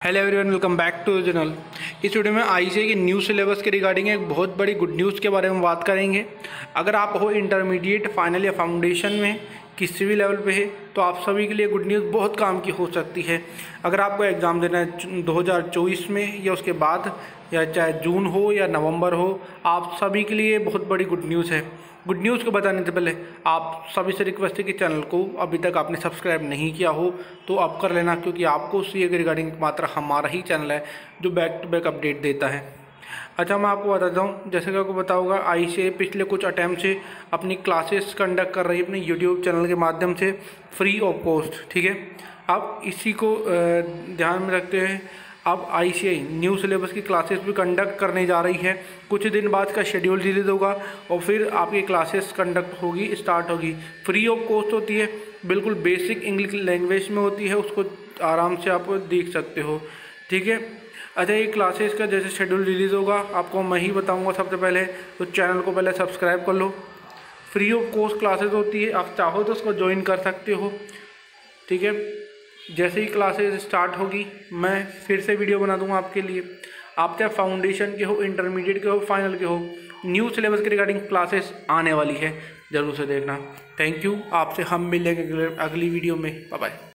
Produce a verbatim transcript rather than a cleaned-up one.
Hello everyone, welcome back to the channel. इस video में ICSE के न्यू सिलेबस के रिगार्डिंग एक बहुत बड़ी गुड न्यूज़ के बारे में बात करेंगे। अगर आप हो इंटरमीडिएट, फाइनल या फाउंडेशन में किसी भी लेवल पे है तो आप सभी के लिए गुड न्यूज़ बहुत काम की हो सकती है। अगर आपको एग्ज़ाम देना है दो हज़ार चौबीस में या उसके बाद, या चाहे जून हो या नवंबर हो, आप सभी के लिए बहुत बड़ी गुड न्यूज़ है। गुड न्यूज़ को बताने से पहले आप सभी से रिक्वेस्ट है कि चैनल को अभी तक आपने सब्सक्राइब नहीं किया हो तो आप कर लेना, क्योंकि आपको सी के रिगार्डिंग मात्र हमारा ही चैनल है जो बैक टू बैक अपडेट देता है। अच्छा, मैं आपको बताता हूँ, जैसे कि आपको बताऊँगा, आईसीएसई पिछले कुछ अटैम्प्ट से अपनी क्लासेस कंडक्ट कर रही है अपने यूट्यूब चैनल के माध्यम से फ्री ऑफ कॉस्ट। ठीक है, आप इसी को ध्यान में रखते हुए अब आईसीएसई न्यू सिलेबस की क्लासेस भी कंडक्ट करने जा रही है। कुछ दिन बाद का शेड्यूल रिलीज होगा और फिर आपकी क्लासेस कंडक्ट होगी, स्टार्ट होगी। फ्री ऑफ कॉस्ट होती है, बिल्कुल बेसिक इंग्लिश लैंग्वेज में होती है, उसको आराम से आप देख सकते हो। ठीक है, अच्छा, ये क्लासेस का जैसे शेड्यूल रिलीज़ होगा आपको मैं ही बताऊंगा सबसे पहले, तो चैनल को पहले सब्सक्राइब कर लो। फ्री ऑफ कॉस्ट क्लासेस होती है, आप चाहो तो उसको ज्वाइन कर सकते हो। ठीक है, जैसे ही क्लासेस स्टार्ट होगी मैं फिर से वीडियो बना दूंगा आपके लिए। आप चाहे फाउंडेशन के हो, इंटरमीडिएट के हो, फाइनल के हो, न्यू सिलेबस के रिगार्डिंग क्लासेस आने वाली है, ज़रूर से देखना। थैंक यू, आपसे हम मिलेंगे अगली वीडियो में। Bye bye.